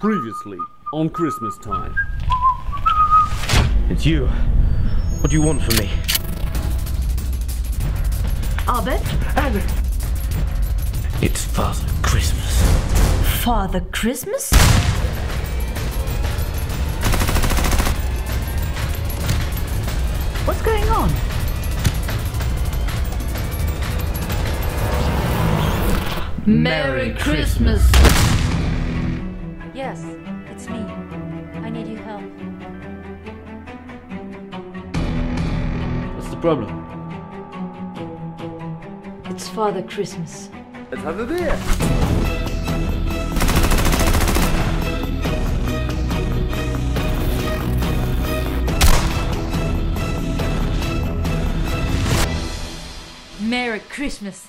Previously on Christmas time. It's you. What do you want from me? Albert? Anna! It's Father Christmas. Father Christmas? What's going on? Merry Christmas! Yes, it's me. I need your help. What's the problem? It's Father Christmas. Let's have a beer. Merry Christmas.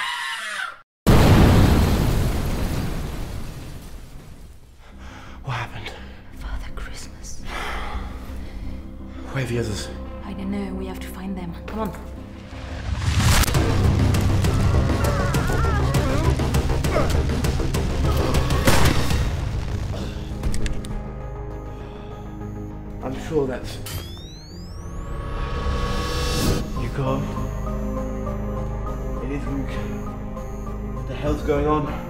What happened? Father Christmas. Where are the others? I don't know, we have to find them. Come on. I'm sure that's... You go. It is Luke. What the hell's going on?